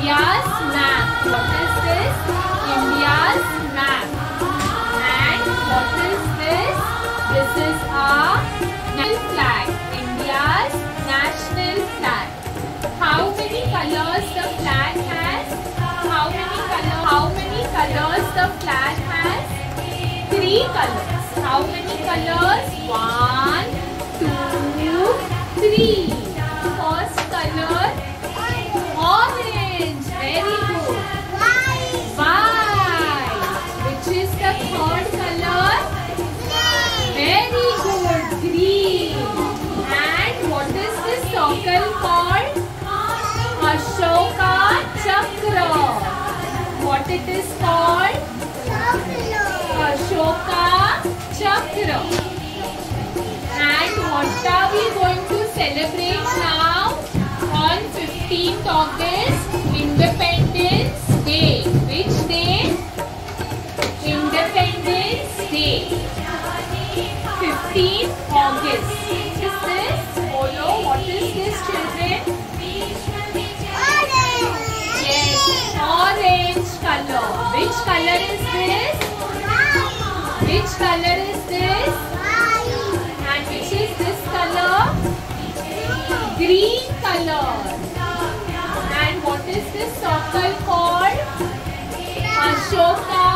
India's map. What is this? India's map. And what is this? This is our national flag. India's national flag. How many colors the flag has? How many colors the flag has? 3 colors. How many colors? 1, 2, 3. First color, orange. Very good. White. Which is the third color? Very good. Green. And what is this circle called? Ashoka Chakra. What it is called? Ashoka Chakra. And what are we going to celebrate now? On 15th August, Independence Day. Which day? Independence Day. 15th August. What is this? Bolo, what is this, children? Yes, orange color. Which color is this? Which color is this? And which is this color? Green color. And what is this circle called? Ashoka